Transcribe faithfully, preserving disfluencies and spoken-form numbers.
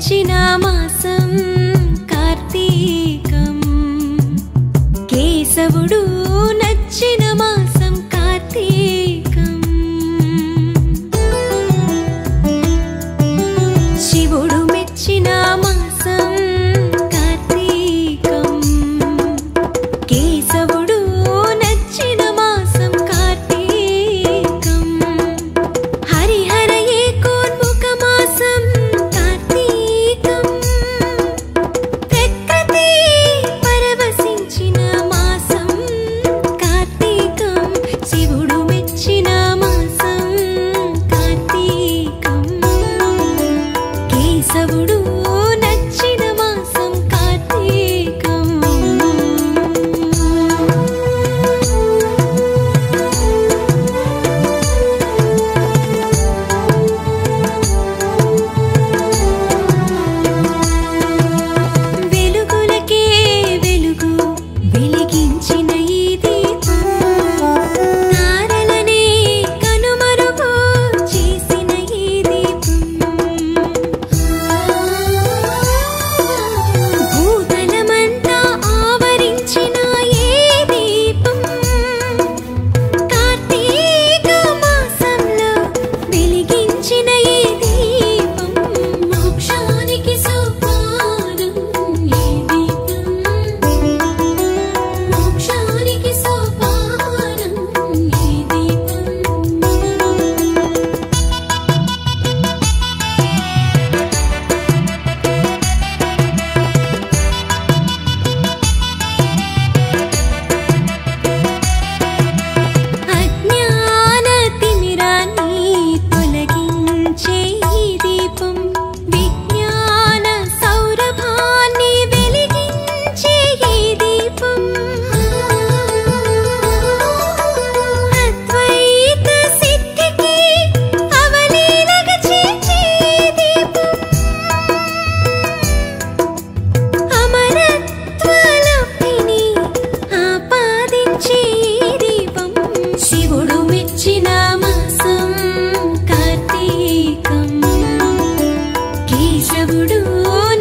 మెచ్చిన మాసం కార్తీకం కేశవుడు నచ్చిన మాసం కార్తీకం శివుడు మెచ్చిన మాసం కార్తీకం కేశవుడు నచ్చిన మాసం కార్తీకం హరిహర ఏకోన్ముఖ మాసం కార్తీకం ప్రకృతి పరవశించిన మాసం కార్తీకం శివుడు మెచ్చిన మాసం కార్తీకం కేశవుడు నచ్చిన మాసం కార్తీకం వెలుగులకే వెలుగు వెలిగించిన ఈ దీపం తారలనే కనుమరుగు చేసిన ఈ దీపం భూతలమంతా ఆవరించిన ఈ దీపం కార్తీక మాసంలో వెలిగించిన ఈ దీపం మోక్షానికి సోపానం ఈ దీపం మోక్షానికి సోపానం ఈ దీపం అజ్ఞాన తిమిరాన్ని తొలగించే ఈ దీపం విజ్ఞాన సౌరభాన్ని వెలిగించే ఈ దీపం అద్వైత సిద్ధికి అవలీలగా చేర్చే ఈ దీపం అమరత్వలబ్ధిని ఆపాదించే ఈ దీపం శివుడు మెచ్చిన మాసం కార్తీకం కేశవుడు